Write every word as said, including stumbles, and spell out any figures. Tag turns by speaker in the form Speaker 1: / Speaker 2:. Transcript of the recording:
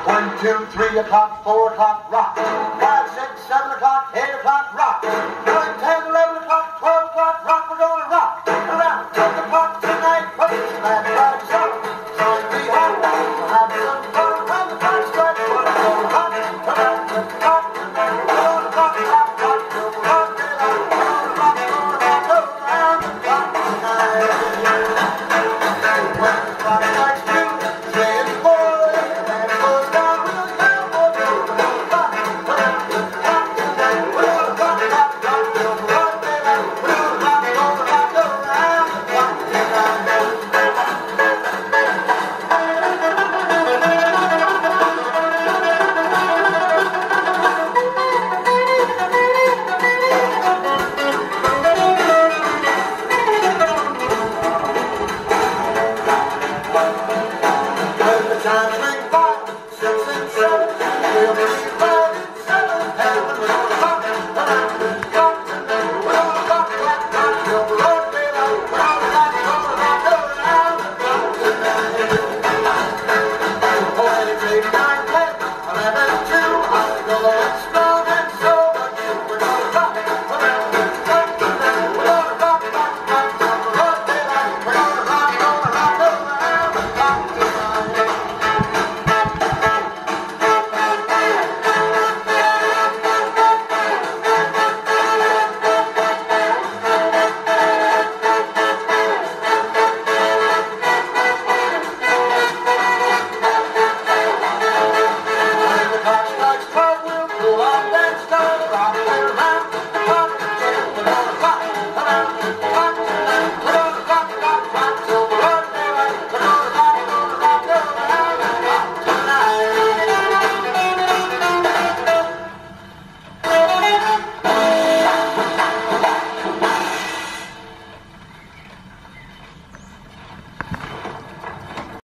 Speaker 1: One, two, three o'clock, four o'clock, rock. Five, six, seven o'clock, eight o'clock, rock. Nine, ten, eleven o'clock, twelve o'clock, rock. We're gonna rock around twelve o'clock tonight. Put your glad rags up. Join me home. We'll have some fun when the clock strikes one. We're gonna rock around twelve o'clock tonight. We're gonna rock, rock, rock, till the rock get out. We're gonna rock, gonna rock around the clock tonight. When the clock strikes two, three and four. Time to drink fire.